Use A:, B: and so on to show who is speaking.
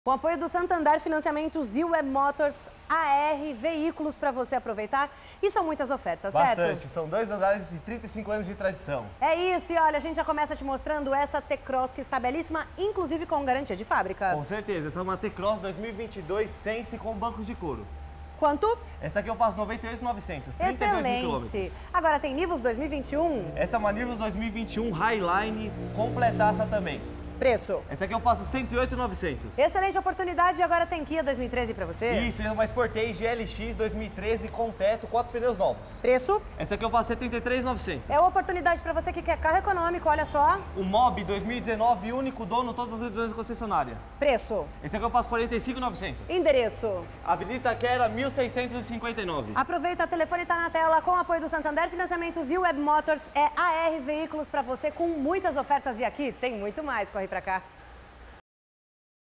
A: Com apoio do Santander Financiamentos e Web Motors, AR Veículos para você aproveitar. E são muitas ofertas, certo?
B: Bastante, são 2 andares e 35 anos de tradição.
A: É isso, e olha, a gente já começa te mostrando essa T-Cross que está belíssima, inclusive com garantia de fábrica.
B: Com certeza, essa é uma T-Cross 2022 Sense com bancos de couro.
A: Quanto?
B: Essa aqui eu faço 98.900, 32
A: Excelente.
B: mil quilômetros.
A: Agora tem Nivus 2021.
B: Essa é uma Nivus 2021 Highline completaça também.
A: Preço?
B: Essa aqui eu faço 108.900.
A: Excelente oportunidade e agora tem Kia 2013 para você.
B: Isso, é uma Sportage LX 2013 com teto, 4 pneus novos.
A: Preço?
B: Essa aqui eu faço 73.900.
A: É uma oportunidade para você que quer carro econômico, olha só.
B: O Mob 2019, único dono, todas as revisões da concessionária.
A: Preço?
B: Esse aqui eu faço 45.900.
A: Endereço?
B: Avenida Itaquera, 1659.
A: Aproveita, o telefone está na tela, com o apoio do Santander Financiamentos e Web Motors, é AR Veículos para você com muitas ofertas e aqui tem muito mais, corre pra cá.